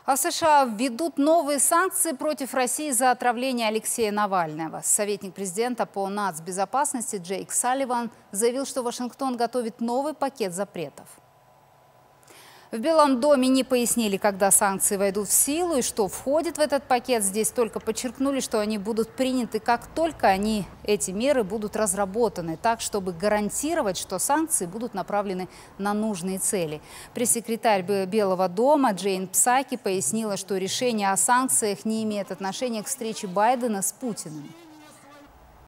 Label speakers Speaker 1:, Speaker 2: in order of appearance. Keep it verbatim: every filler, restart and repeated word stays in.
Speaker 1: А США введут новые санкции против России за отравление Алексея Навального. Советник президента по нацбезопасности Джейк Салливан заявил, что Вашингтон готовит новый пакет запретов. В Белом доме не пояснили, когда санкции войдут в силу и что входит в этот пакет. Здесь только подчеркнули, что они будут приняты, как только они, эти меры будут разработаны, так, чтобы гарантировать, что санкции будут направлены на нужные цели. Пресс-секретарь Белого дома Джейн Псаки пояснила, что решение о санкциях не имеет отношения к встрече Байдена с Путиным.